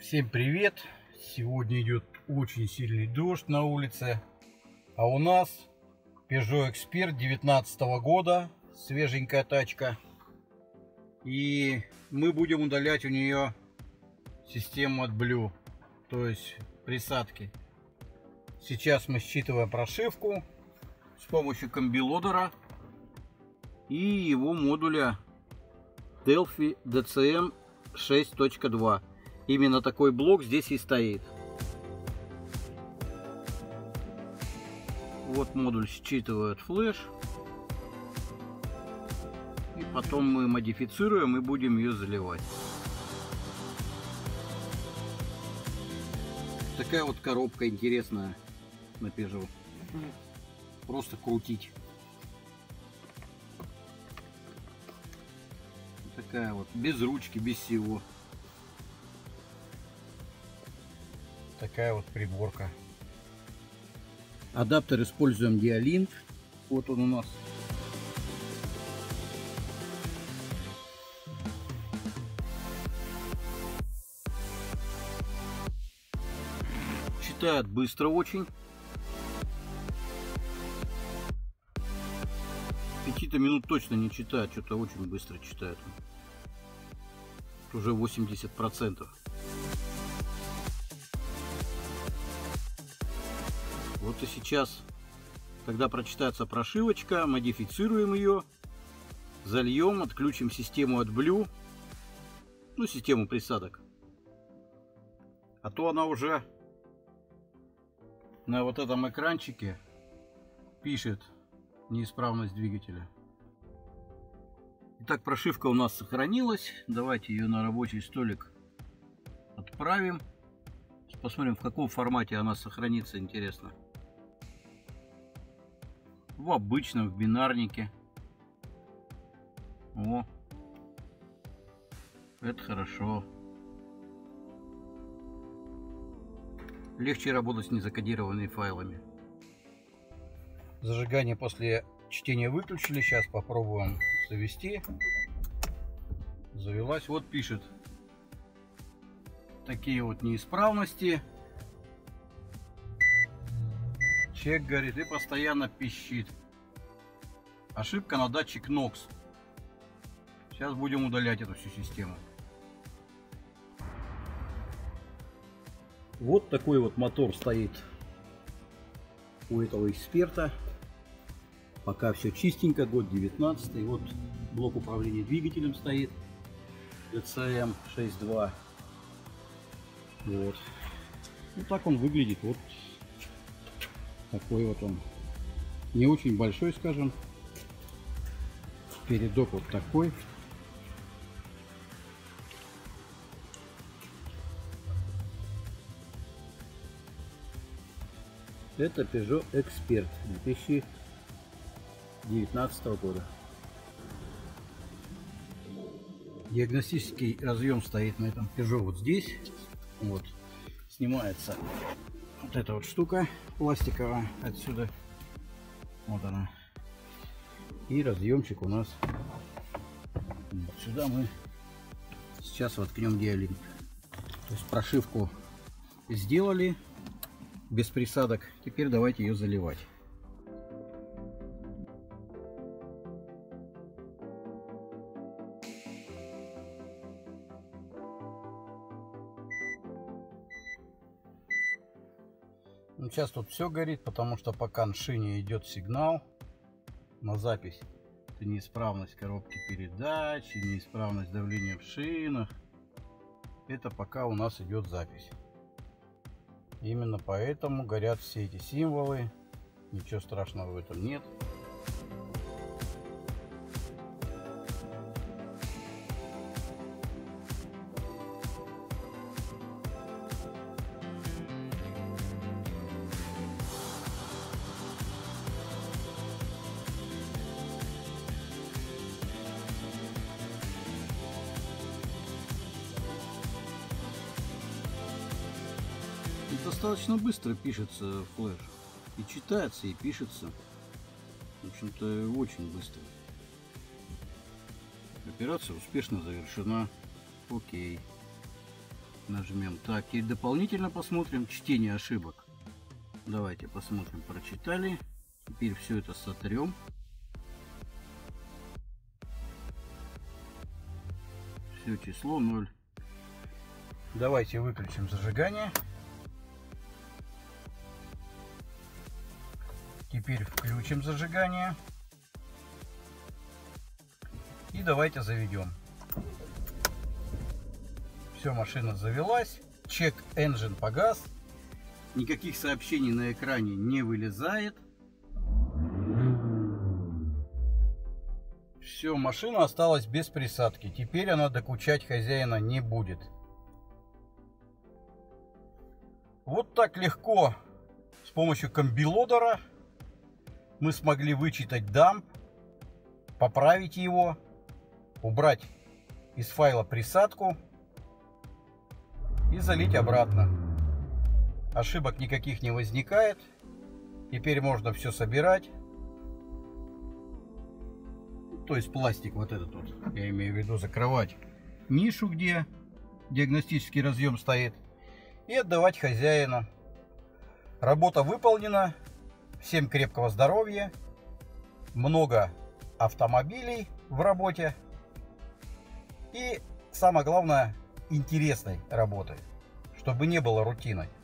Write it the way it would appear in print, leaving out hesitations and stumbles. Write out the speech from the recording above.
Всем привет! Сегодня идет очень сильный дождь на улице, а у нас Peugeot Expert 19 года, свеженькая тачка, и мы будем удалять у нее систему AdBlue, то есть присадки. Сейчас мы считываем прошивку с помощью комбилодера и его модуля Delphi DCM 6.2. Именно такой блок здесь и стоит. Вот модуль считывает флеш. И потом мы модифицируем и будем ее заливать. Такая вот коробка интересная на Peugeot. Просто крутить. Такая вот, без ручки, без всего. Такая вот приборка. Адаптер используем Dialink. Вот он у нас. Читает быстро очень. 5 минут точно не читает, что-то очень быстро читает. Уже 80%. Вот и сейчас, когда прочитается прошивочка, модифицируем ее, зальем, отключим систему AdBlue, ну, систему присадок. А то она уже на вот этом экранчике пишет неисправность двигателя. Итак, прошивка у нас сохранилась. Давайте ее на рабочий столик отправим. Посмотрим, в каком формате она сохранится, интересно. В обычном, в бинарнике. О, это хорошо. Легче работать с незакодированными файлами. Зажигание после чтения выключили. Сейчас попробуем завести. Завелась. Вот пишет. Такие вот неисправности. Чек горит и постоянно пищит. Ошибка на датчик NOx. Сейчас будем удалять эту всю систему. Вот такой вот мотор стоит у этого эксперта. Пока все чистенько, год 19. Вот блок управления двигателем стоит. DCM 6.2. Вот. Вот так он выглядит. Вот такой вот он. Не очень большой, скажем. Передок вот такой. Это Peugeot Expert 2019 года. Диагностический разъем стоит на этом Peugeot вот здесь. Вот. Снимается вот эта вот штука пластиковая отсюда. Вот она. И разъемчик у нас. Вот сюда мы сейчас воткнем Dialink. То есть прошивку сделали без присадок. Теперь давайте ее заливать. Сейчас тут все горит, потому что по коншине идет сигнал на запись. Это неисправность коробки передач, неисправность давления в шинах. Это пока у нас идет запись. Именно поэтому горят все эти символы. Ничего страшного в этом нет. Достаточно быстро пишется флеш. И читается, и пишется. В общем-то, очень быстро. Операция успешно завершена. Окей. Нажмем. Так, и дополнительно посмотрим чтение ошибок. Давайте посмотрим, прочитали. Теперь все это сотрем. Все, число 0. Давайте выключим зажигание. Теперь включим зажигание. И давайте заведем. Все, машина завелась. Check engine погас. Никаких сообщений на экране не вылезает. Все, машина осталась без присадки. Теперь она докучать хозяина не будет. Вот так легко с помощью комбилодера мы смогли вычитать дамп, поправить его, убрать из файла присадку и залить обратно. Ошибок никаких не возникает. Теперь можно все собирать. То есть пластик вот этот вот, я имею в виду, закрывать нишу, где диагностический разъем стоит, и отдавать хозяину. Работа выполнена. Всем крепкого здоровья. Много автомобилей в работе. И самое главное, интересной работы, чтобы не было рутиной.